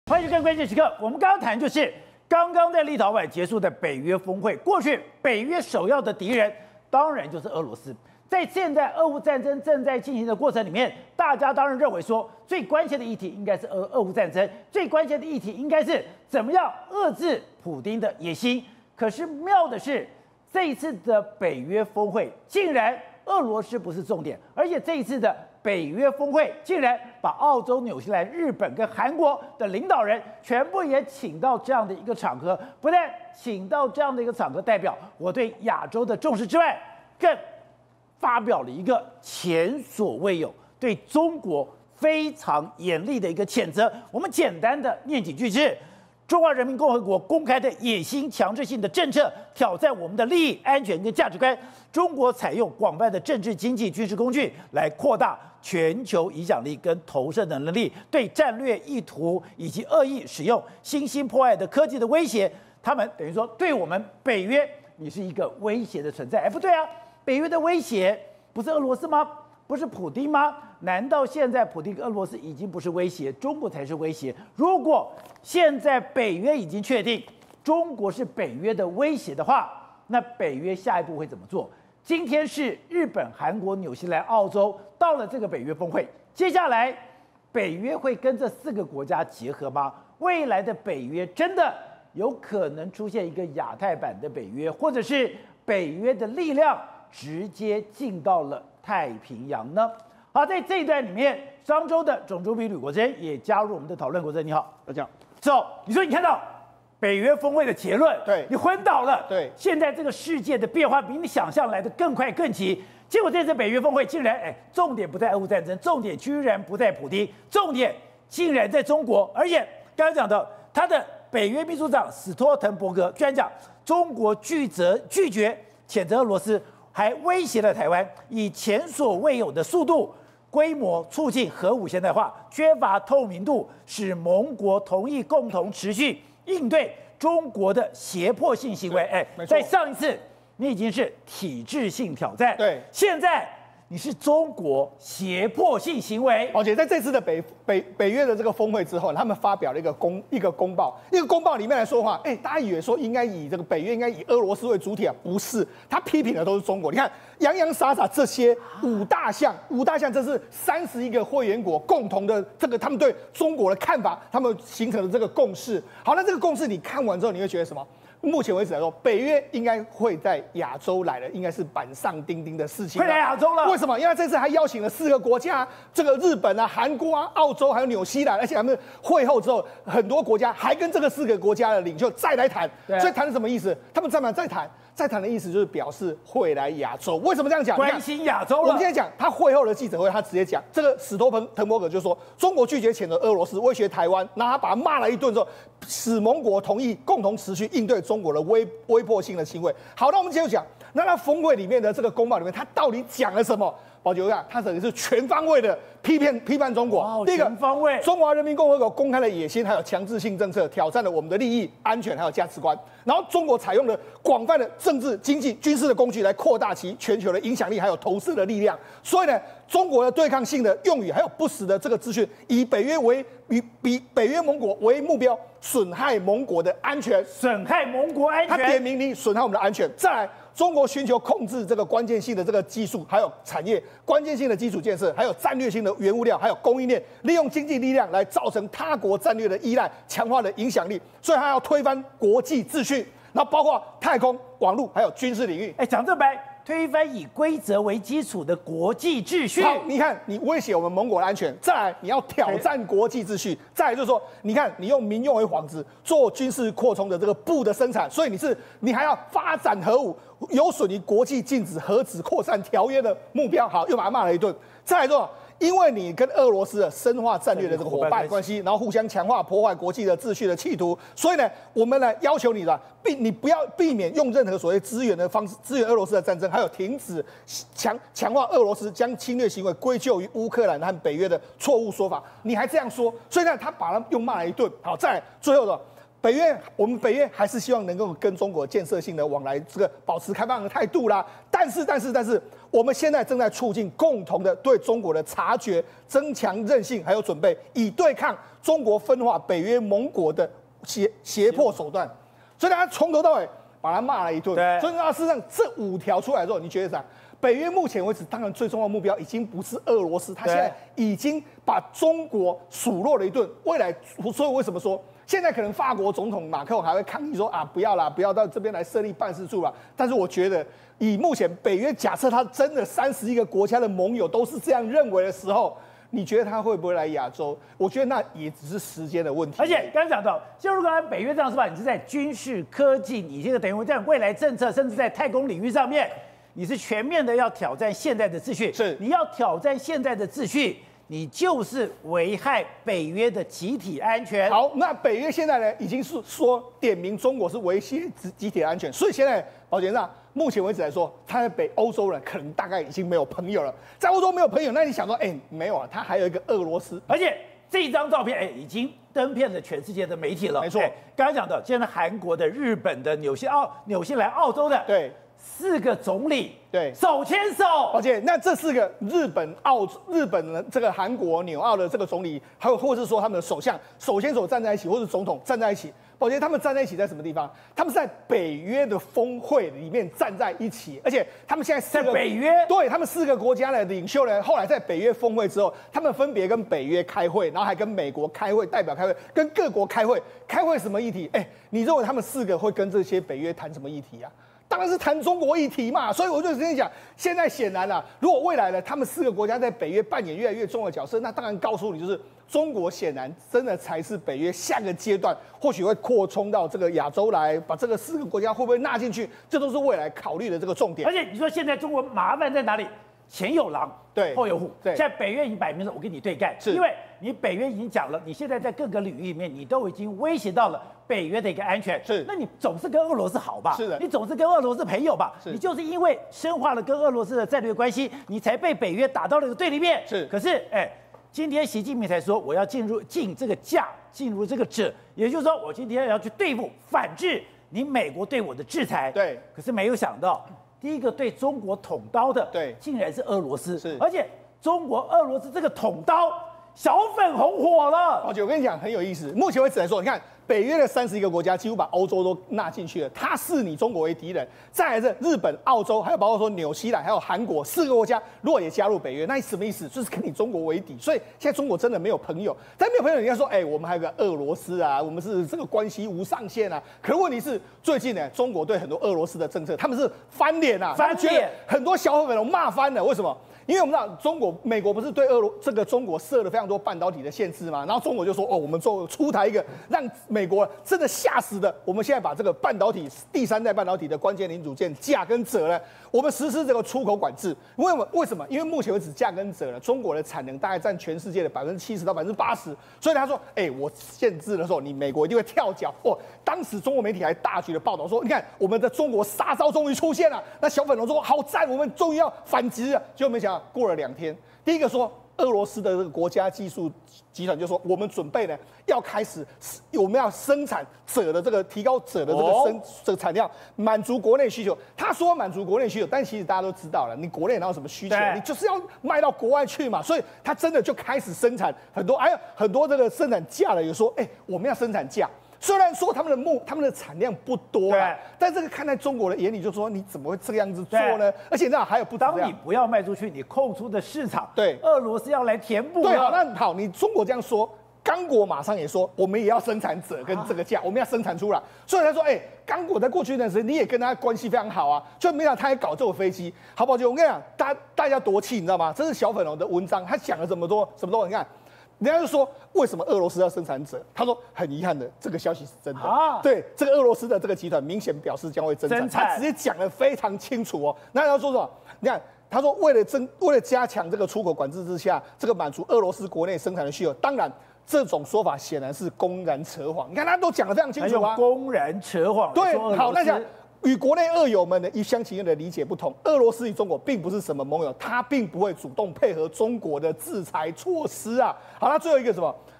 欢迎收看关键时刻。我们刚刚谈就是刚刚在立陶宛结束的北约峰会。过去北约首要的敌人当然就是俄罗斯。在现在俄乌战争正在进行的过程里面，大家当然认为说最关键的议题应该是俄乌战争，最关键的议题应该是怎么样遏制普丁的野心。可是妙的是，这一次的北约峰会竟然俄罗斯不是重点，而且这一次的北约峰会竟然把澳洲、纽西兰、日本跟韩国的领导人全部也请到这样的一个场合，不但请到这样的一个场合，代表我对亚洲的重视之外，更发表了一个前所未有对中国非常严厉的一个谴责。我们简单的念几句是：中华人民共和国公开的野心、强制性的政策挑战我们的利益、安全跟价值观。中国采用广泛的政治、经济、军事工具来扩大全球影响力跟投射的能力，对战略意图以及恶意使用新兴破坏的科技的威胁，他们等于说对我们北约，你是一个威胁的存在。哎，不对啊，北约的威胁不是俄罗斯吗？不是普丁吗？难道现在普丁跟俄罗斯已经不是威胁，中国才是威胁？如果现在北约已经确定中国是北约的威胁的话，那北约下一步会怎么做？今天是日本、韩国、纽西兰、澳洲到了这个北约峰会，接下来北约会跟这4个国家结合吗？未来的北约真的有可能出现一个亚太版的北约，或者是北约的力量直接进到了太平洋呢？好，在这一段里面，商周的种族比吕国珍也加入我们的讨论。国珍你好， 大家好。 走，你说你看到北约峰会的结论， 对， 你昏倒了。 对， 现在这个世界的变化比你想象来的更快更急。结果这次北约峰会竟然，重点不在俄乌战争，重点居然不在普丁，重点竟然在中国。而且刚才讲到，他的北约秘书长史托滕伯格居然讲，中国拒绝谴责俄罗斯，还威胁了台湾，以前所未有的速度、规模促进核武现代化，缺乏透明度，使盟国同意共同持续应对中国的胁迫性行为。在上一次你已经是体制性挑战， 对， 现在你是中国胁迫性行为。 而且在这次的北约的这个峰会之后，他们发表了一个公报，里面来说话，大家以为说应该以这个北约应该以俄罗斯为主体啊，不是，他批评的都是中国。你看洋洋洒洒这些五大项，这是31个会员国共同的这个他们对中国的看法，他们形成的这个共识。好，那这个共识你看完之后，你会觉得什么？目前为止来说，北约应该会在亚洲来了，应该是板上钉钉的事情。 会来亚洲了？ 为什么？因为这次还邀请了4个国家，这个日本啊、韩国啊、澳洲还有纽西兰，而且他们会后之后，很多国家还跟这个4个国家的领袖再来谈。所以谈是什么意思？他们再谈的意思就是表示会来亚洲。为什么这样讲？ 关心亚洲了。 我们现在讲他会后的记者会，他直接讲，这个史托滕伯格就说，中国拒绝谴责俄罗斯，威胁台湾，然后他把他骂了一顿之后，使盟国同意共同持续应对中国的威迫性的行为。好，那我们接着讲，那峰会里面的这个公报里面，他到底讲了什么？宝杰看，他等于是全方位的批判中国。 第一个，全方位， 中华人民共和国公开的野心还有强制性政策，挑战了我们的利益、安全还有价值观。然后中国采用了广泛的政治、经济、军事的工具来扩大其全球的影响力，还有投射的力量。所以呢，中国的对抗性的用语还有不实的这个资讯，以北约盟国为目标，损害盟国的安全， 损害盟国安全。 他点名你损害我们的安全。再来，中国寻求控制这个关键性的这个技术，还有产业关键性的基础建设，还有战略性的原物料，还有供应链，利用经济力量来造成他国战略的依赖，强化的影响力。所以他要推翻国际秩序，然后包括太空、网络，还有军事领域。 讲这白。推翻以规则为基础的国际秩序。 好，你看，你威胁我们盟国的安全，再来你要挑战国际秩序，再来就是说，你看你用民用为幌子做军事扩充的这个布的生产，所以你还要发展核武，有损于国际禁止核子扩散条约的目标。好，又把他骂了一顿。再来说，因为你跟俄罗斯深化战略的这个伙伴关系，然后互相强化破坏国际的秩序的企图，所以呢，我们呢要求你不要避免用任何所谓支援的方式支援俄罗斯的战争，还有停止强化俄罗斯将侵略行为归咎于乌克兰和北约的错误说法。你还这样说，所以呢，他把他又骂了一顿。好，再来最后的。 我们北约还是希望能够跟中国建设性的往来，这个保持开放的态度啦。但是，我们现在正在促进共同的对中国的察觉，增强韧性，还有准备，以对抗中国分化北约盟国的胁迫手段。所以他从头到尾把他骂了一顿。所以事实上这5条出来之后，你觉得啥？北约目前为止，当然最重要的目标已经不是俄罗斯，他现在已经把中国数落了一顿。未来，所以为什么说？现在可能法国总统马克龙还会抗议说啊，不要啦，不要到这边来设立办事处啦。但是我觉得，以目前北约假设他真的31个国家的盟友都是这样认为的时候，你觉得他会不会来亚洲？我觉得那也只是时间的问题。 而且刚刚讲到，就如果按北约这样说法，你是在军事科技，你这个等于在未来政策，甚至在太空领域上面，你是全面的要挑战现在的秩序。 是， 你要挑战现在的秩序。你就是危害北约的集体安全。 好，那北约现在呢，已经是说点名中国是威胁集体安全，所以现在宝杰上，目前为止来说，他在欧洲人可能大概已经没有朋友了。在欧洲没有朋友，那你想说，没有啊，他还有一个俄罗斯， 而且这张照片，已经登遍了全世界的媒体了。 没错， 刚刚讲的，现在韩国的、日本的、纽西兰、澳洲的， 对。 4个总理对手牵手， 而且那这4个日本的这个韩国、纽澳的这个总理，还有或者是说他们的首相手牵手站在一起，或者总统站在一起。宝杰他们站在一起在什么地方？他们是在北约的峰会里面站在一起，而且他们现在在北约， 对他们4个国家的领袖呢，后来在北约峰会之后，他们分别跟北约开会，然后还跟美国开会，代表开会，跟各国开会，开会什么议题？你认为他们4个会跟这些北约谈什么议题啊？当然是谈中国议题嘛，所以我就跟你讲，现在显然啦，如果未来呢，他们4个国家在北约扮演越来越重要的角色，那当然告诉你，就是中国显然真的才是北约下个阶段，或许会扩充到这个亚洲来，把这个4个国家会不会纳进去，这都是未来考虑的这个重点。 而且你说现在中国麻烦在哪里？前有狼， 对， 后有虎。 对， 现在北约已经摆明了，我跟你对干， 是因为你北约已经讲了，你现在在各个领域里面，你都已经威胁到了北约的一个安全。 是， 那你总是跟俄罗斯好吧？ 是的， 你总是跟俄罗斯朋友吧？ 是， 你就是因为深化了跟俄罗斯的战略关系，你才被北约打到了一个对立面。 是， 可是今天习近平才说我要进这个架，进入这个者，也就是说我今天要去对付反制你美国对我的制裁。 对， 可是没有想到。第一个对中国捅刀的， 对， 竟然是俄罗斯， 是， 而且俄罗斯这个捅刀，小粉红火了。 我跟你讲很有意思，目前为止来说，你看北约的31个国家几乎把欧洲都纳进去了，他视你中国为敌人。再来是日本、澳洲，还有包括说纽西兰，还有韩国4个国家，如果也加入北约，那什么意思？就是跟你中国为敌。所以现在中国真的没有朋友，但没有朋友，人家说，我们还有个俄罗斯啊，我们是这个关系无上限啊。可是问题是，最近呢，中国对很多俄罗斯的政策，他们是翻脸啊， 翻脸， 很多小粉红骂翻了。为什么？因为我们知道美国不是对这个中国设了非常多半导体的限制嘛，然后中国就说我们出台一个让美国真的吓死的，我们现在把这个半导体第3代半导体的关键零组件镓跟锗呢，我们实施这个出口管制。为什么？因为目前为止镓跟锗呢，中国的产能大概占全世界的70%到80%，所以他说，我限制的时候，你美国一定会跳脚。当时中国媒体还大举的报道说，你看我们的中国杀招终于出现了，那小粉红说好赞，我们终于要反击了，结果没想到。过了2天，第一个说俄罗斯的这个国家技术集团就说，我们准备呢要开始，我们要生产锗的这个提高锗的这个产量，满足国内需求。他说满足国内需求，但其实大家都知道了，你国内哪有什么需求？你就是要卖到国外去嘛。所以他真的就开始生产很多，还有很多这个生产架了，有说我们要生产架。虽然说他们的产量不多啦，但这个看在中国的眼里，就说你怎么会这个样子做呢？而且那还有不止这样， 当你不要卖出去，你空出的市场， 对， 俄罗斯要来填补。 对，好，你中国这样说，刚果马上也说，我们也要生产锗跟这个架，我们要生产出来。所以他说，刚果在过去一段时间你也跟他关系非常好啊，就没想到他也搞这种飞机，好不好？就我跟你讲，大家多气，你知道吗？这是小粉红的文章，他讲了这么多，你看。人家就说为什么俄罗斯要生产锗？他说很遗憾的，这个消息是真的。对，这个俄罗斯的这个集团明显表示将会增产，他直接讲得非常清楚哦。那他说什么？你看，他说为了加强这个出口管制之下，这个满足俄罗斯国内生产的需求，当然这种说法显然是公然扯谎。你看他都讲得非常清楚啊， 公然扯谎。 对，好，那讲。与国内俄友们的一厢情愿的理解不同，俄罗斯与中国并不是什么盟友，他并不会主动配合中国的制裁措施啊。好，那最后一个什么？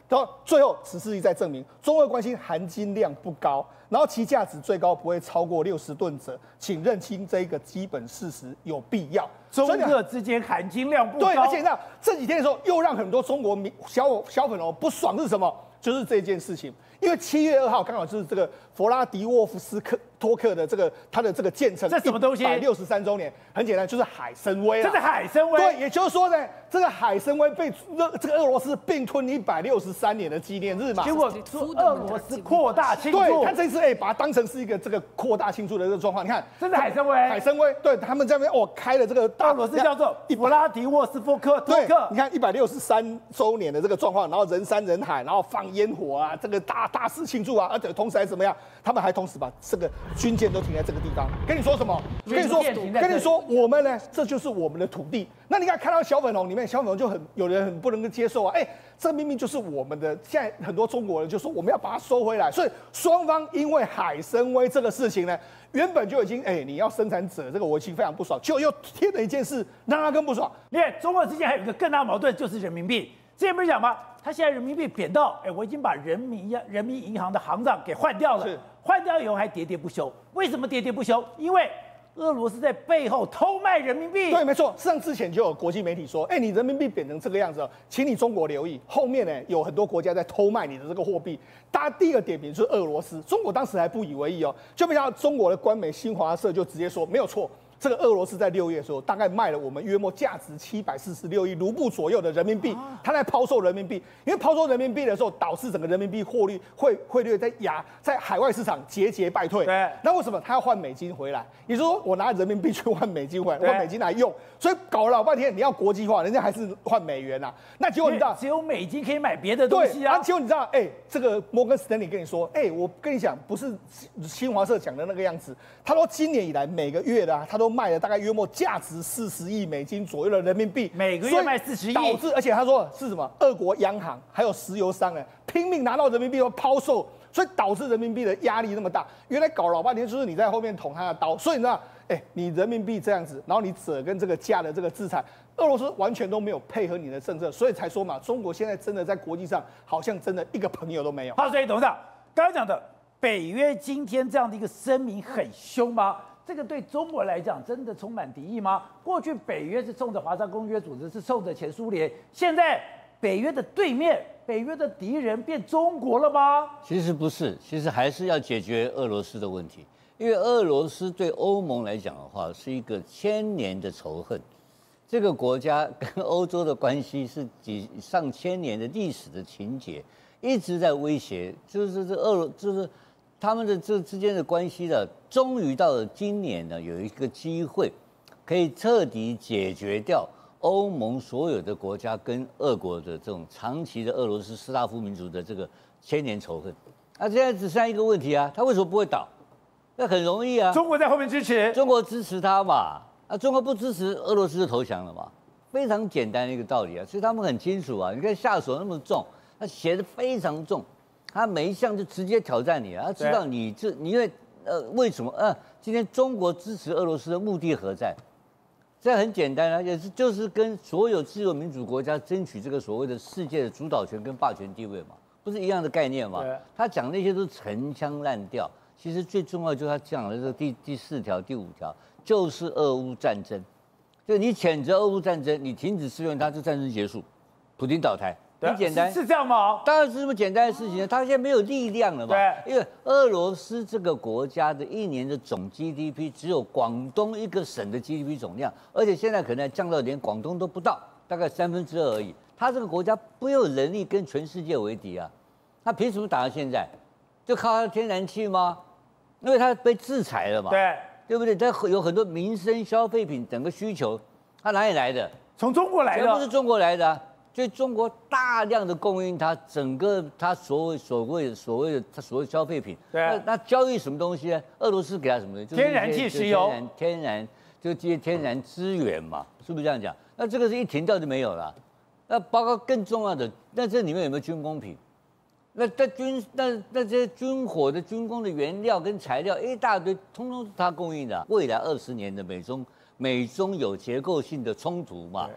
然后最后此事一再证明，中俄关系含金量不高，然后其价值最高不会超过60吨者，请认清这一个基本事实，有必要。 中俄之间含金量不高。 对，而且这几天的时候，又让很多中国小粉红不爽是什么？就是这件事情，因为7月2号刚好就是这个弗拉迪沃夫斯托克的他的这个建成， 这什么东西 ？163周年，很简单，就是海参崴。 这是海参崴。 对，也就是说呢，这个海参崴被这个俄罗斯并吞163年的纪念日嘛。 结果俄罗斯扩大庆祝。 对，他这次把它当成是一个这个扩大庆祝的这个状况。你看， 这是海参崴。 海参崴，对他们这边开了这个俄罗斯叫做弗拉迪沃斯托克。 对，你看163周年的这个状况，然后人山人海，然后放烟火啊，这个大肆庆祝啊，而且同时还怎么样？他们还同时把这个军舰都停在这个地方，跟你说什么？跟你说，我们呢，这就是我们的土地。那你看到小粉红里面，小粉红就有人很不能接受啊，这明明就是我们的。现在很多中国人就说我们要把它收回来，所以双方因为海参崴这个事情呢，原本就已经你要生产者这个我已经非常不爽，就又添了一件事让他更不爽。 你看中俄之间还有一个更大矛盾，就是人民币。之前不是讲吗？他现在人民币贬到，我已经把人民银行的行长给换掉了，换掉以后还喋喋不休。为什么喋喋不休？因为俄罗斯在背后偷卖人民币。 对，没错。事实上之前就有国际媒体说，你人民币贬成这个样子，请你中国留意，后面呢有很多国家在偷卖你的这个货币。大家第一个点名就是俄罗斯，中国当时还不以为意就没想到中国的官媒新华社就直接说没有错。这个俄罗斯在6月的时候，大概卖了我们约莫价值746亿卢布左右的人民币，他在抛售人民币。因为抛售人民币的时候，导致整个人民币汇率在海外市场节败退。 对， 那为什么他要换美金回来？也就是说，我拿人民币去换美金回来，换美金来用，所以搞了老半天，你要国际化，人家还是换美元啊。那结果你知道， 只有美金可以买别的东西啊。 对，结果你知道，这个摩根斯丹利跟你说，我跟你讲，不是新华社讲的那个样子。他说，今年以来每个月的他都卖了大概约莫价值40亿美金左右的人民币， 每个月卖40亿， 导致而且他说是什么？俄国央行还有石油商拼命拿到人民币都抛售，所以导致人民币的压力那么大。原来搞老半天就是你在后面捅他的刀，所以你知道，你人民币这样子，然后你者跟这个价的这个制裁，俄罗斯完全都没有配合你的政策，所以才说嘛，中国现在真的在国际上好像真的一个朋友都没有。 好，所以董事长刚刚讲的。北约今天这样的一个声明很凶吗？这个对中国来讲真的充满敌意吗？过去北约是冲着华沙公约组织，是冲着前苏联，现在北约的对面，北约的敌人变中国了吗？ 其实不是，其实还是要解决俄罗斯的问题，因为俄罗斯对欧盟来讲的话是一个千年的仇恨，这个国家跟欧洲的关系是上千年的历史的情节，一直在威胁，就是他们的这之间的关系呢，终于到了今年呢，有一个机会，可以彻底解决掉欧盟所有的国家跟俄国的这种长期的俄罗斯斯拉夫民族的这个千年仇恨。那现在只剩下一个问题啊，他为什么不会倒？那很容易啊， 中国在后面支持， 中国支持他嘛，中国不支持，俄罗斯就投降了嘛，非常简单的一个道理啊，所以他们很清楚啊，你看下手那么重，他写的非常重。他每一项就直接挑战你啊！他知道你因为为什么今天中国支持俄罗斯的目的何在？这很简单啊，就是跟所有自由民主国家争取这个所谓的世界的主导权跟霸权地位嘛，不是一样的概念吗？他讲那些都是陈腔滥调，其实最重要就是他讲的这个第4条、第5条，就是俄乌战争，就你谴责俄乌战争，你停止支援它，这战争结束，普丁倒台。很简单， 是这样吗？ 当然是这么简单的事情。他现在没有力量了嘛？ 对， 因为俄罗斯这个国家的1年的总 GDP 只有广东一个省的 GDP 总量，而且现在可能降到连广东都不到，大概2/3而已。他这个国家没有能力跟全世界为敌啊，他凭什么打到现在？就靠他的天然气吗？因为他被制裁了嘛，对不对？他有很多民生消费品整个需求，他哪里来的？ 从中国来的， 全部是中国来的啊。所以中国大量的供应它整个它所谓的消费品，那交易什么东西呢？俄罗斯给它什么东西？ 天然气、石油、 天然就这些天然资源嘛，是不是这样讲？那这个是一停掉就没有了。那包括更重要的，那这里面有没有军工品？那这些军火的军工的原料跟材料一大堆，通通是它供应的。未来20年的美中有结构性的冲突嘛？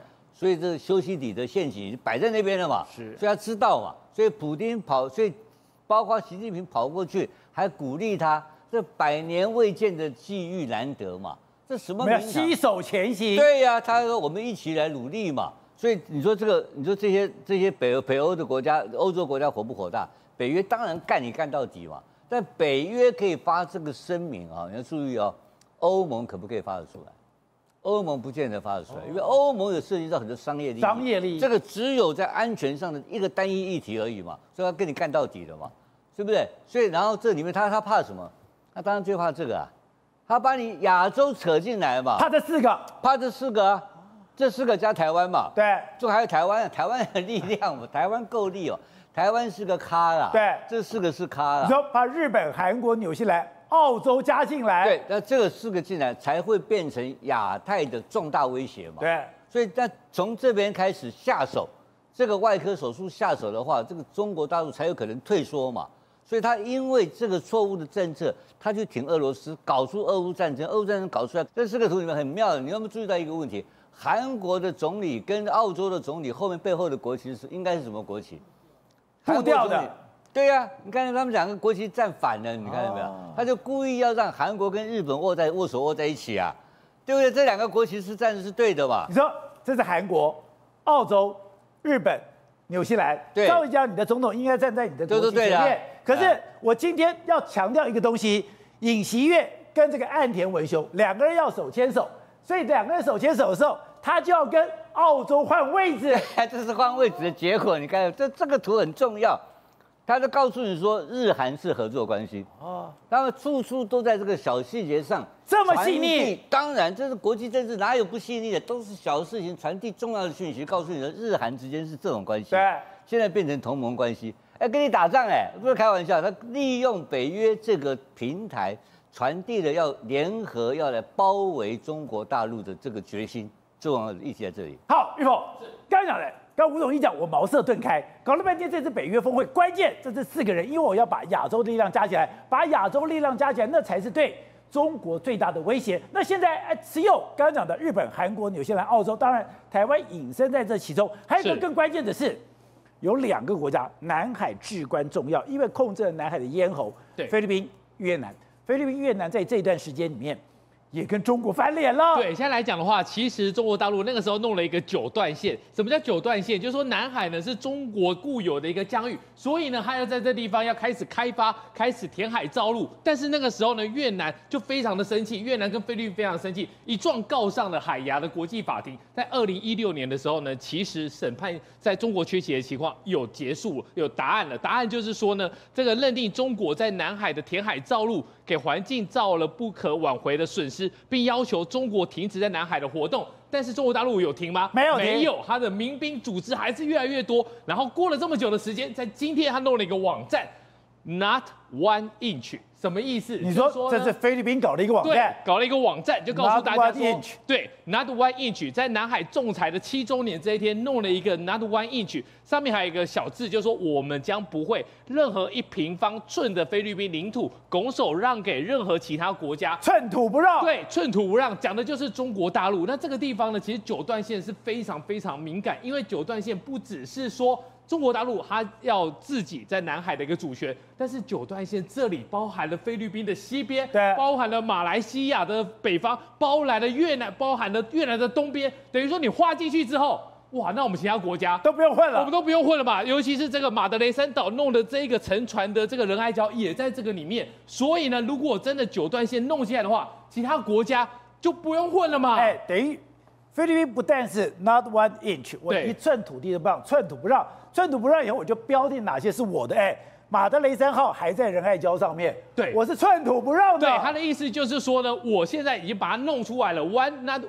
所以这修昔底德陷阱摆在那边了嘛， 是， 所以他知道嘛，所以普丁跑，所以包括习近平跑过去还鼓励他，这100年未见的机遇难得嘛，这什么？ 没有携手前行。 对呀，他说我们一起来努力嘛。所以你说这些北欧的国家、欧洲国家火不火大？北约当然干你干到底嘛。但北约可以发这个声明啊，你要注意哦，欧盟可不可以发得出来？欧盟不见得发得出来，因为欧盟有涉及到很多商业利益。 商业利益， 这个只有在安全上的一个单一议题而已嘛，所以他跟你干到底的嘛，对不对？所以然后这里面他怕什么？他当然最怕这个啊，他把你亚洲扯进来嘛， 怕这4个， 怕这4个啊，这4个加台湾嘛， 对， 就还有台湾，台湾的力量嘛，台湾够力哦，台湾是个咖啦， 对， 这4个是咖啦。 你说把日本、韩国、纽西兰、澳洲加进来， 对，那这个4个进来才会变成亚太的重大威胁嘛。 对， 所以那从这边开始下手，这个外科手术下手的话，这个中国大陆才有可能退缩嘛。所以他因为这个错误的政策，他去挺俄罗斯，搞出俄乌战争，俄乌战争搞出来，这4个图里面很妙的，你有没有注意到一个问题？韩国的总理跟澳洲的总理背后的国旗应该是什么国旗？ 步调的。 对呀，你看他们2个国旗站反了，你看到没有？他就故意要让韩国跟日本握手握在一起啊，对不对？这2个国旗是站的是对的吧？ 你说这是韩国、澳洲、日本、纽西兰， 对， 照理讲你的总统应该站在你的国旗前面。可是我今天要强调一个东西，尹锡悦跟这个岸田文雄2个人要手牵手，所以2个人手牵手的时候，他就要跟澳洲换位置。 这是换位置的结果。你看这个图很重要。他就告诉你说，日韩是合作关系哦，他们处处都在这个小细节上这么细腻。 当然，这是国际政治，哪有不细腻的？都是小事情传递重要的讯息，告诉你的日韩之间是这种关系。 对， 现在变成同盟关系，跟你打仗不是开玩笑。他利用北约这个平台，传递了要联合要来包围中国大陆的这个决心，重要的议题在这里。 好，玉凤刚讲的。刚吴总一讲，我茅塞顿开，搞了半天，这次北约峰会关键，这是4个人，因为我要把亚洲力量加起来，把亚洲力量加起来，那才是对中国最大的威胁。那现在只有刚刚讲的日本、韩国、纽西兰、澳洲，当然台湾隐身在这其中。还有一个更关键的是，有2个国家，南海至关重要，因为控制了南海的咽喉，菲律宾、越南。菲律宾、越南在这段时间里面。也跟中国翻脸了。 对，现在来讲的话，其实中国大陆那个时候弄了一个9段线。什么叫9段线？就是说南海呢是中国固有的一个疆域，所以呢，它要在这地方要开始开发，开始填海造陆。但是那个时候呢，越南就非常的生气，越南跟菲律宾非常生气，一状告上了海牙的国际法庭。在2016年的时候呢，其实审判在中国缺席的情况有结束，有答案了。答案就是说呢，这个认定中国在南海的填海造陆，给环境造了不可挽回的损失。并要求中国停止在南海的活动，但是中国大陆有停吗？ 没有， 没有，他的民兵组织还是越来越多。然后过了这么久的时间，在今天他弄了一个网站 ，Not One Inch， 什么意思？ 你说这是菲律宾搞了一个网站， 对，搞了一个网站，就告诉大家说，对 ，Not One Inch， 在南海仲裁的7周年这一天，弄了一个 Not One Inch， 上面还有一个小字，就是说我们将不会任何1平方寸的菲律宾领土拱手让给任何其他国家， 寸土不让。 对，寸土不让，讲的就是中国大陆。那这个地方呢，其实9段线是非常非常敏感，因为9段线不只是说中国大陆它要自己在南海的一个主权，但是9段线这里包含了菲律宾的西边， 对， 包含了马来西亚的北方，包含了越南，包含了越南的东边，等于说你划进去之后，哇，那我们其他国家都不用混了， 我们都不用混了吧？尤其是这个马德雷山岛弄的这一个沉船的这个仁爱礁也在这个里面，所以呢，如果真的9段线弄起来的话，其他国家就不用混了嘛。 等于菲律宾不但是 not 1 inch， 我1寸土地都不让，寸土不让，寸土不让以后我就标定哪些是我的。马德雷山号还在仁爱礁上面， 对， 我是寸土不让的。 对，他的意思就是说呢，我现在已经把它弄出来了 ，not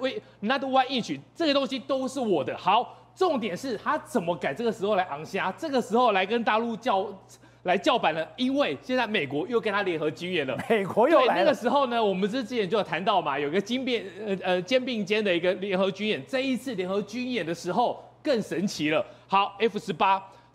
1 inch， 这些东西都是我的。好。重点是他怎么改？这个时候来昂虾，这个时候来跟大陆叫板了，因为现在美国又跟他联合军演了。 美国又来了。 那个时候呢，我们之前就有谈到嘛，有个肩并肩的一个联合军演。这一次联合军演的时候更神奇了。好 ，F-18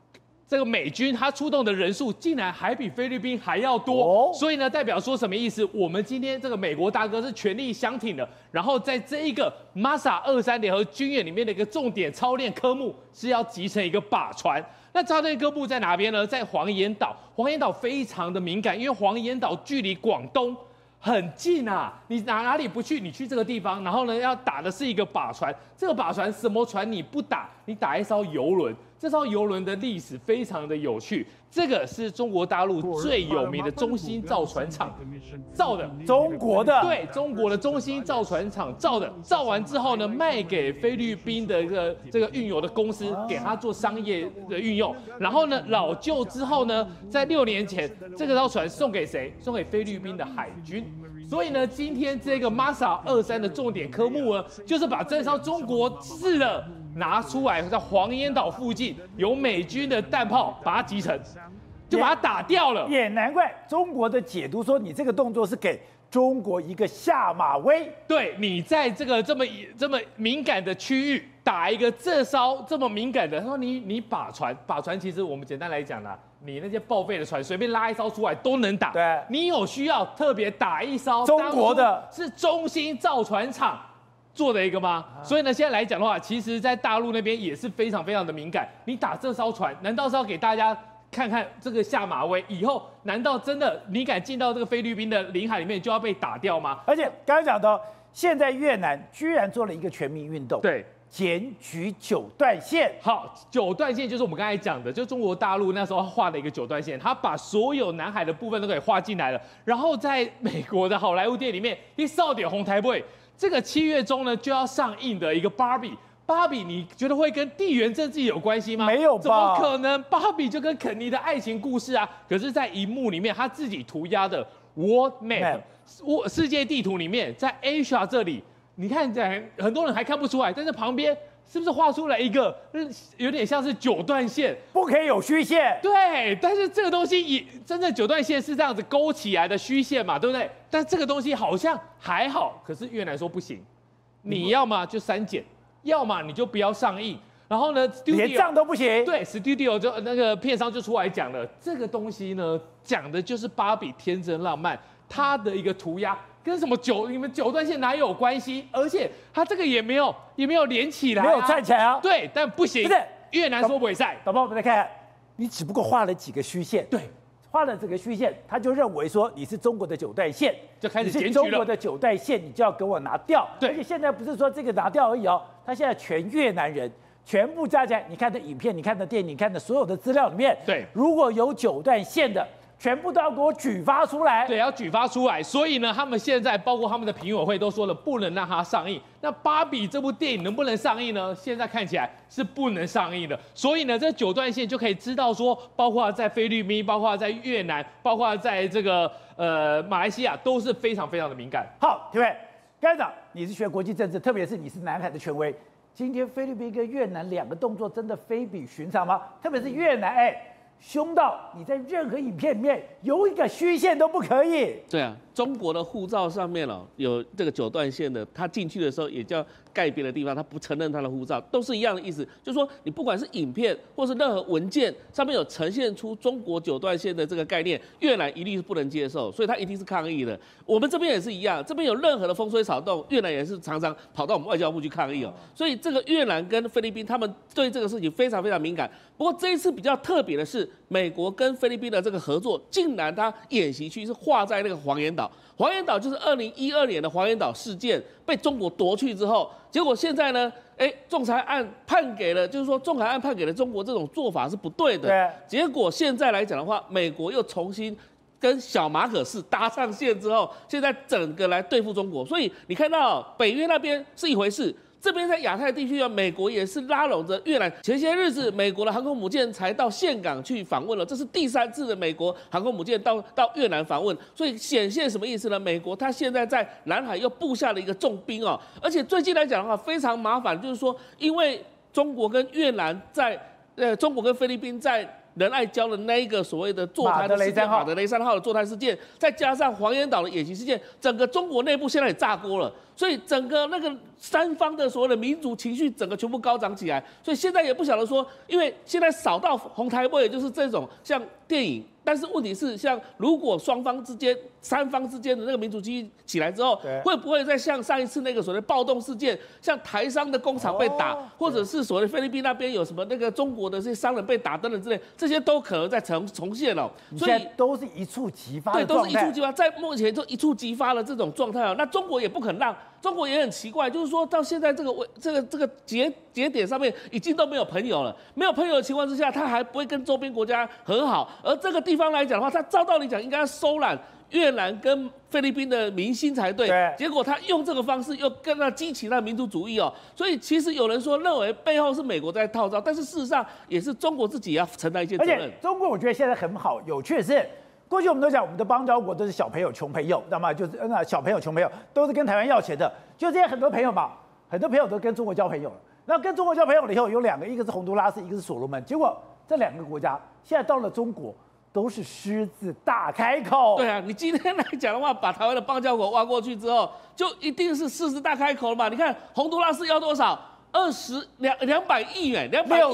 这个美军他出动的人数竟然还比菲律宾还要多，所以呢，代表说什么意思？我们今天这个美国大哥是全力相挺的，然后在这一个 MASA-23联合军演里面的一个重点操练科目是要集成一个靶船。那操练科目在哪边呢？在黄岩岛。黄岩岛非常的敏感，因为黄岩岛距离广东很近啊，你哪里不去？你去这个地方，然后呢，要打的是一个靶船。这个靶船什么船你不打？你打一艘游轮。这艘游轮的历史非常的有趣，这个是中国大陆最有名的中兴造船厂造的， 中国的对，中国的中兴造船厂造的，造完之后呢，卖给菲律宾的这个运油的公司，给他做商业的运用。然后呢，老旧之后呢，在6年前，这个艘船送给谁？送给菲律宾的海军。所以呢，今天这个 MASA-23的重点科目呢，就是把这艘中国制的拿出来，在黄岩岛附近有美军的弹炮，把它击沉，就把它打掉了。 也难怪中国的解读说，你这个动作是给中国一个下马威。 对，你在这个这么敏感的区域打一个这艘这么敏感的，他说你靶船其实我们简单来讲啦，你那些报废的船随便拉一艘出来都能打。 对， 你有需要特别打一艘中国的是中兴造船厂做的一个吗？所以呢，现在来讲的话，其实在大陆那边也是非常非常的敏感。你打这艘船，难道是要给大家看看这个下马威？以后难道真的你敢进到这个菲律宾的领海里面就要被打掉吗？ 而且刚刚讲到，现在越南居然做了一个全民运动， 对， 检举9段线。 好，9段线就是我们刚才讲的，就中国大陆那时候画的一个9段线，他把所有南海的部分都给画进来了。然后在美国的好莱坞电影里面，你少点红台位。这个7月中呢就要上映的一个芭比，你觉得会跟地缘政治有关系吗？ 没有吧？ 怎么可能？芭比就跟肯尼的爱情故事啊，可是，在荧幕里面他自己涂鸦的 World Map 世界地图里面，在 Asia 这里，你看很多人还看不出来，但是旁边是不是画出来一个有点像是9段线？ 不可以有虚线。 对，但是这个东西也真正9段线是这样子勾起来的虚线嘛，对不对？但这个东西好像还好，可是越南说不行，你要么就删减，要么你就不要上映。然后呢， 连这样都不行。 对 ，Studio 就那个片商就出来讲了，这个东西呢，讲的就是芭比天真浪漫，它的一个涂鸦。跟什么你们9段线哪有关系？而且它这个也没有连起来、啊， 没有串起来啊。 对，但不行。 不是越南说不赛， 导播我们再看看，你只不过画了几个虚线， 对， 画了这个虚线，他就认为说你是中国的9段线， 就开始检举了。 你是中国的9段线，你就要给我拿掉。 对， 而且现在不是说这个拿掉而已哦，他现在全越南人全部加起来，你看的影片、你看的电影、你看的所有的资料里面， 对， 如果有9段线的。全部都要给我举发出来， 对，要举发出来。所以呢，他们现在包括他们的评委会都说了，不能让它上映。那芭比这部电影能不能上映呢？现在看起来是不能上映的。所以呢，这9段线就可以知道说，包括在菲律宾，包括在越南，包括在这个马来西亚，都是非常非常的敏感。 好，各位，刚才讲你是学国际政治，特别是你是南海的权威。今天菲律宾跟越南2个动作真的非比寻常吗？特别是越南，凶到你在任何影片里面有一个虚线都不可以。 对啊，中国的护照上面有这个9段线的，他进去的时候也叫盖边的地方，他不承认他的护照，都是一样的意思。就是说，你不管是影片或是任何文件上面有呈现出中国9段线的这个概念，越南一律是不能接受，所以他一定是抗议的。我们这边也是一样，这边有任何的风吹草动，越南也是常常跑到我们外交部去抗议哦。所以这个越南跟菲律宾他们对这个事情非常非常敏感。不过这一次比较特别的是，美国跟菲律宾的这个合作，竟然他演习区是划在那个黄岩岛。黄岩岛就是2012年的黄岩岛事件被中国夺去之后，结果现在呢，仲裁案判给了，就是说仲裁案判给了中国，这种做法是不对的。 对。 结果现在来讲的话，美国又重新跟小马可仕搭上线之后，现在整个来对付中国。所以你看到北约那边是一回事。这边在亚太地区美国也是拉拢着越南。前些日子，美国的航空母舰才到岘港去访问了，这是第3次的美国航空母舰到越南访问，所以显现什么意思呢？美国它现在在南海又布下了一个重兵哦，而且最近来讲的话非常麻烦，就是说因为中国跟越南中国跟菲律宾在仁爱礁的那一个所谓的座滩的事件，马德雷3号的座滩事件，再加上黄岩岛的演习事件，整个中国内部现在也炸锅了。 所以整个那个三方的所谓的民族情绪，整个全部高涨起来。所以现在也不晓得说，因为现在扫到红台位，也就是这种像电影。但是问题是，像如果双方之间、三方之间的那个民主机起来之后，会不会再像上一次那个所谓暴动事件，像台商的工厂被打，或者是所谓菲律宾那边有什么那个中国的这些商人被打等等之类，这些都可能在重现了。 所以都是一触即发的对， 状态， 都是一触即发，在目前就一触即发的这种状态啊。那中国也不肯让，中国也很奇怪，就是说到现在这个节点上面，已经都没有朋友了。没有朋友的情况之下，他还不会跟周边国家和好，而这个地方来讲的话，他照道理讲应该要收揽越南跟菲律宾的民心才对，结果他用这个方式又跟他激起那民族主义哦，所以其实有人说认为背后是美国在套招，但是事实上也是中国自己要承担一些责任。 而且中国我觉得现在很好，有趣的是，过去我们都讲我们的邦交国都是小朋友穷朋友，知道吗？就是小朋友穷朋友都是跟台湾要钱的，就这些很多朋友嘛，很多朋友都跟中国交朋友了。那跟中国交朋友了以后，有两个，一个是洪都拉斯，一个是所罗门，结果这两个国家现在到了中国。都是狮子大开口。 对啊，你今天来讲的话，把台湾的邦交国挖过去之后，就一定是狮子大开口了嘛？你看洪都拉斯要多少？200亿元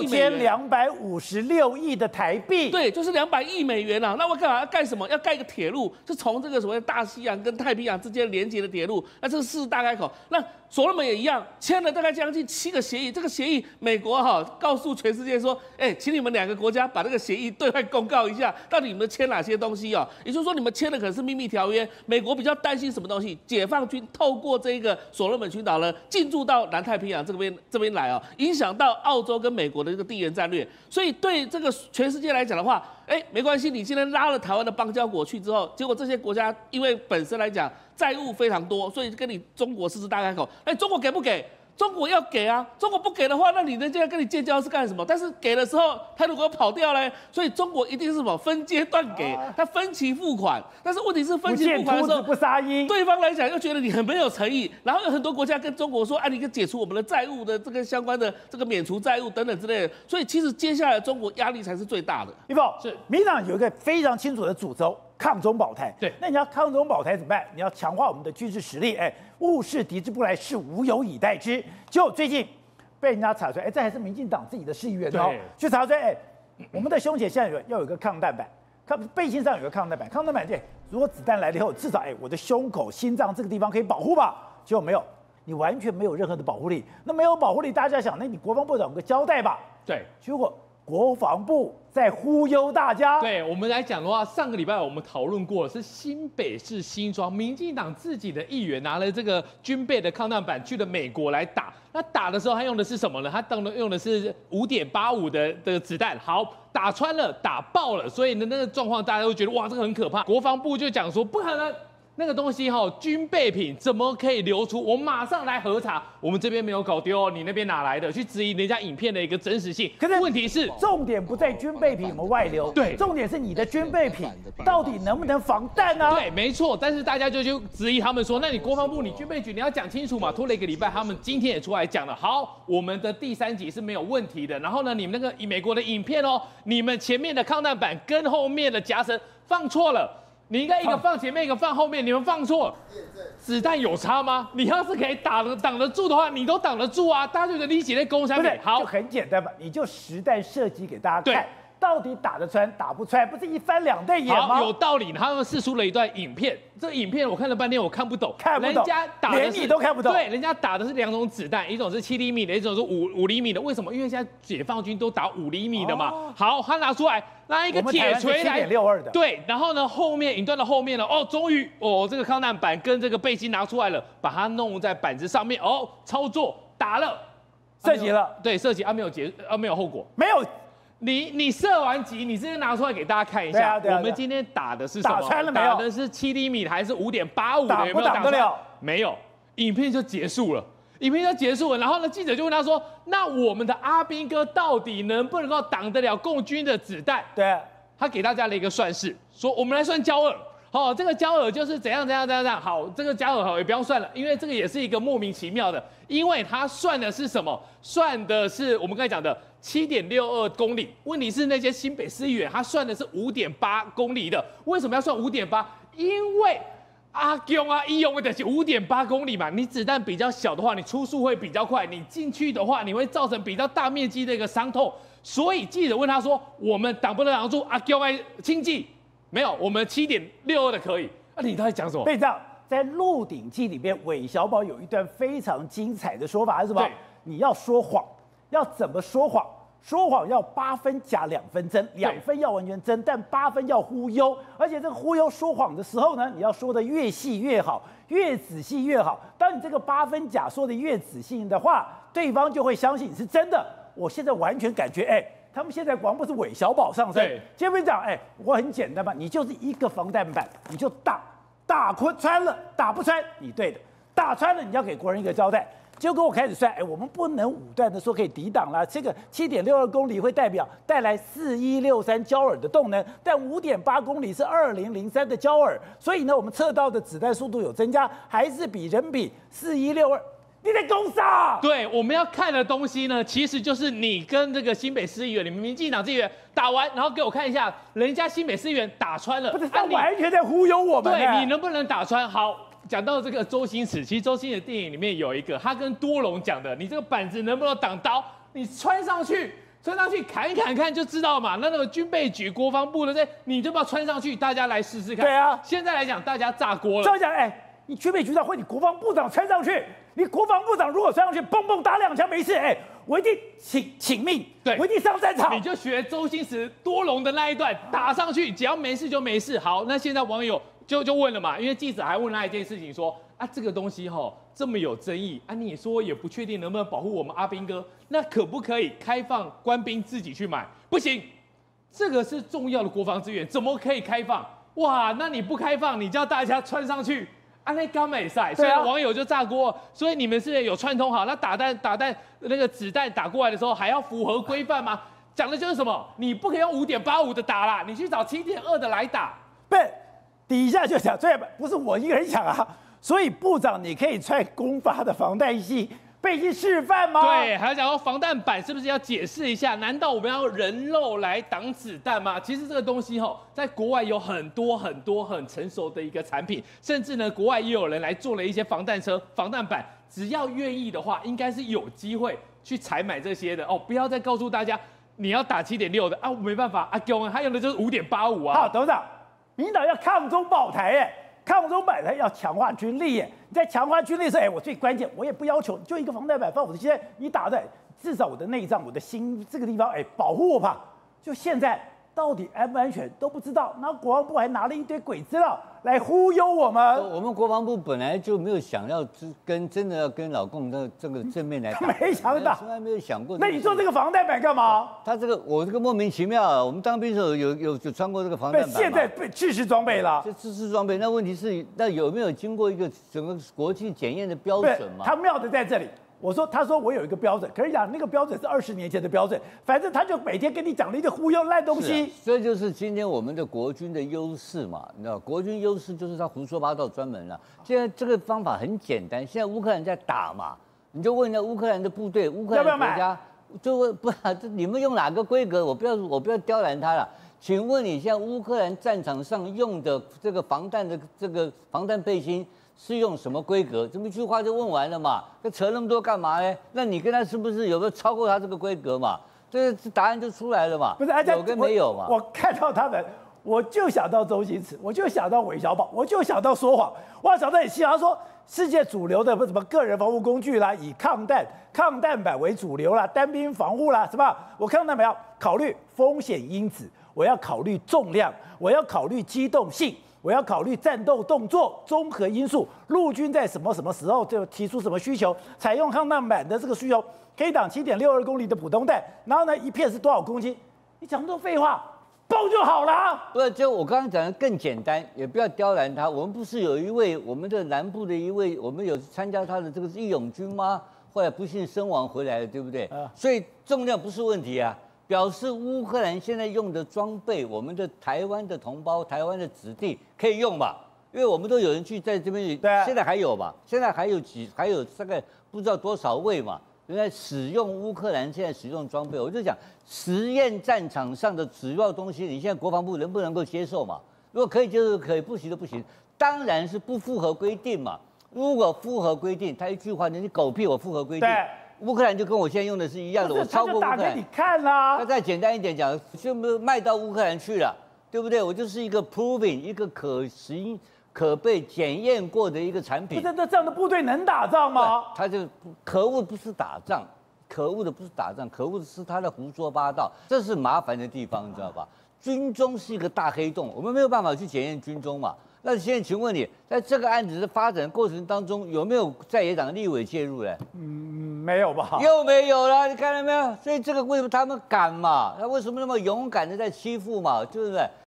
，6256亿的台币。 对，就是200亿美元啊。那我干嘛要盖什么？要盖一个铁路，是从这个所谓大西洋跟太平洋之间连接的铁路。那这个狮子大开口。那所罗门也一样，签了大概将近7个协议。这个协议，美国告诉全世界说，请你们2个国家把这个协议对外公告一下，到底你们签哪些东西哦？也就是说，你们签的可能是秘密条约。美国比较担心什么东西？解放军透过这个所罗门群岛呢，进驻到南太平洋这边来影响到澳洲跟美国的这个地缘战略。所以对这个全世界来讲的话，没关系，你今天拉了台湾的邦交国去之后，结果这些国家因为本身来讲债务非常多，所以跟你中国狮子大开口。中国给不给？中国要给啊，中国不给的话，那你人家跟你建交是干什么？但是给的时候，他如果跑掉嘞，所以中国一定是什么分阶段给，他分期付款。但是问题是分期付款的时候， 不撒鹰， 对方来讲又觉得你很没有诚意，然后有很多国家跟中国说，你可以解除我们的债务的这个相关的这个免除债务等等之类的。所以其实接下来中国压力才是最大的。 一凤是民进党有一个非常清楚的主轴。抗中保台， 对， 那你要抗中保台怎么办？你要强化我们的军事实力，物事敌之不来，是无有以待之。结果最近被人家查出来，这还是民进党自己的市议员哦，去查出来，我们的胸前现在要有一个抗弹板，背心上有个抗弹板，抗弹板如果子弹来了以后，至少我的胸口、心脏这个地方可以保护吧？结果没有，你完全没有任何的保护力。那没有保护力，大家想，那你国防部长有个交代吧？ 对， 结果国防部在忽悠大家。 对我们来讲的话，上个礼拜我们讨论过，是新北市新庄民进党自己的议员拿了这个军备的抗弹板去了美国来打。那打的时候他用的是什么呢？他用的是5.85的子弹，好，打穿了，打爆了，所以呢那个状况大家都觉得哇这个很可怕。国防部就讲说不可能。那个东西军备品怎么可以流出？我们马上来核查，我们这边没有搞丢，你那边哪来的？去质疑人家影片的一个真实性。可是问题是， 重点不在军备品有没有外流， 对， 重点是你的军备品到底能不能防弹呢？ 对，没错。但是大家就质疑他们说，那你国防部你军备局你要讲清楚嘛？拖了1个礼拜，他们今天也出来讲了，好，我们的第3级是没有问题的。然后呢，你们那个美国的影片你们前面的抗弹板跟后面的夹层放错了。你应该一个放前面，一个放后面，你们放错了。子弹有差吗？你要是可以挡得住的话，你都挡得住啊！大家就理解那攻山对，好，就很简单嘛，你就实弹射击给大家看，到底打得穿打不穿，不是一翻2瞪眼吗？ 好，有道理。他们释出了一段影片，这个影片我看了半天，我看不懂，人家打的连你都看不懂。 对，人家打的是2种子弹，一种是7厘米的，一种是5厘米的。为什么？因为现在解放军都打5厘米的嘛。好，他拿出来。拿一个铁锤来 ，7.62的， 对，然后呢，后面影段的后面呢，终于，这个抗弹板跟这个背心拿出来了，把它弄在板子上面，操作打了， 射击了， 对，射击没有后果， 没有， 你射完击，你直接拿出来给大家看一下，我们今天打的是什么？ 打穿了没有？ 打的是7厘米的还是5.85的？ 打不打得了？ 没有，影片就结束了。影片就结束了，然后呢，记者就问他说：“那我们的阿兵哥到底能不能够挡得了共军的子弹？” 对， 他给大家了一个算式，说我们来算焦耳。这个焦耳就是怎样。好，这个焦耳也不用算了，因为这个也是一个莫名其妙的，因为他算的是什么？算的是我们刚才讲的7.62公里。问题是那些新北市议员他算的是5.8公里的，为什么要算5.8？因为阿公啊，一用的是5.8公里嘛，你子弹比较小的话，你出速会比较快，你进去的话，你会造成比较大面积的一个伤痛。所以记者问他说：“我们挡不能挡住阿公的轻骑？没有，我们7.62的可以。”啊，你到底讲什么？ 队长，在《鹿鼎记》里面，韦小宝有一段非常精彩的说法是什么？你要说谎，要怎么说谎？说谎要8分假2分真，2分要完全真，但8分要忽悠。而且这个忽悠说谎的时候呢，你要说的越细越好，越仔细越好。当你这个8分假说的越仔细的话，对方就会相信你是真的。我现在完全感觉，他们现在广播是韦小宝上身。结果讲，我很简单嘛，你就是一个防弹板，你就打穿了，打不穿你对的，打穿了你要给国人一个交代。结果我开始算，我们不能武断的说可以抵挡了。这个7.62公里会带来4163焦耳的动能，但5.8公里是2003的焦耳，所以呢，我们测到的子弹速度有增加，还是比4162。你在攻啥？ 对，我们要看的东西呢，其实就是你跟这个新北市议员、你们民进党议员打完，然后给我看一下，人家新北市议员打穿了， 不是他完全在忽悠我们。 对，你能不能打穿？好。讲到这个周星驰，其实周星驰的电影里面有一个，他跟多隆讲的，你这个板子能不能挡刀？你穿上去砍一砍看就知道嘛。那个军备局、国防部的你就不要穿上去，大家来试试看。 对啊， 现在来讲，大家炸锅了。 这样讲，你军备局长或你国防部长穿上去，你国防部长如果穿上去，蹦蹦打2枪没事，我一定请命， 对， 我一定上战场。 你就学周星驰多隆的那一段，打上去，只要没事就没事。好，那现在网友。就问了嘛，因为记者还问他一件事情说这个东西这么有争议你说也不确定能不能保护我们阿兵哥，那可不可以开放官兵自己去买？不行，这个是重要的国防资源，怎么可以开放？哇，那你不开放，你叫大家穿上去，那刚没赛，所以网友就炸锅。所以你们是有串通好，那打弹那个子弹打过来的时候还要符合规范吗？讲的就是什么？你不可以用5.85的打啦，你去找7.2的来打。 不。底下就讲，这不是我一个人讲啊，所以部长你可以穿公发的防弹系背去示范吗？ 对，还要讲到防弹板是不是要解释一下？难道我们要人肉来挡子弹吗？其实这个东西在国外有很多很成熟的一个产品，甚至呢，国外也有人来做了一些防弹车、防弹板，只要愿意的话，应该是有机会去采买这些的哦。不要再告诉大家你要打7.6的我没办法他用的就是5.85啊。 好，董事长。民进党要抗中保台抗中保台要强化军力你在强化军力的时候我最关键，我也不要求就一个防弹板放我的心，你打的至少我的内脏、我的心这个地方保护我吧。就现在到底安不安全都不知道，然后国防部还拿了一堆鬼资料来忽悠我们。 我们国防部本来就没有想要真的要跟老共的这个正面来打， 没想到， 从来没有想过。 那你做这个防弹板干嘛？ 他我这个莫名其妙啊！我们当兵的时候有穿过这个防弹板吗？ 现在被制式装备了， 制式装备。那问题是，那有没有经过一个整个国际检验的标准嘛？ 他妙的在这里。他说我有一个标准，可是讲那个标准是20年前的标准，反正他就每天跟你讲了一个忽悠烂东西。 这就是今天我们的国军的优势嘛，你知道，国军优势就是他胡说八道专门了。现在这个方法很简单，现在乌克兰在打嘛，你就问一下乌克兰的部队，乌克兰的国家就问你们用哪个规格？我不要刁难他了。请问你现在乌克兰战场上用的这个防弹背心？是用什么规格？这么一句话就问完了嘛？那扯那么多干嘛呢？那你跟他是不是有没有超过他这个规格嘛？这答案就出来了嘛？ 不是， 有跟没有嘛？ 我看到他们，我就想到周星驰，我就想到韦小宝，我就想到说谎，我想到很细。他说世界主流的什么个人防护工具啦，以抗弹板为主流啦，单兵防护啦，什么？我抗弹板要考虑风险因子，我要考虑重量，我要考虑机动性。我要考虑战斗动作综合因素，陆军在什么时候就提出什么需求，采用抗弹板的这个需求，可以挡7.62公里的普通弹，然后呢一片是多少公斤？你讲这么多废话，爆就好了。 不，就我刚刚讲的更简单，也不要刁难他。我们不是有一位我们的南部的一位，我们有参加他的这个义勇军吗？后来不幸身亡回来了，对不对？所以重量不是问题啊。表示乌克兰现在用的装备，我们的台湾的同胞、台湾的子弟可以用嘛？因为我们都有人去在这边，现在还有嘛？现在还有大概不知道多少位嘛？人家使用乌克兰现在使用装备，我就讲实验战场上的主要东西，你现在国防部能不能够接受嘛？ 如果可以就是可以，不行就不行。当然是不符合规定嘛。如果符合规定，他一句话，你狗屁我符合规定。 对， 乌克兰就跟我现在用的是一样的，我超过乌克兰。 他就打给你看啦。 那再简单一点讲，就卖到乌克兰去了，对不对？我就是一个 proving 一个可行、可被检验过的一个产品。 那这样的部队能打仗吗？ 他就可恶，不是打仗，可恶的不是打仗，可恶的是他的胡说八道，这是麻烦的地方，你知道吧？军中是一个大黑洞，我们没有办法去检验军中嘛。那现在请问你，在这个案子的发展过程当中，有没有在野党立委介入嘞？ 没有吧？ 又没有了，你看到没有？所以这个为什么他们敢嘛？他为什么那么勇敢的在欺负嘛？对不对？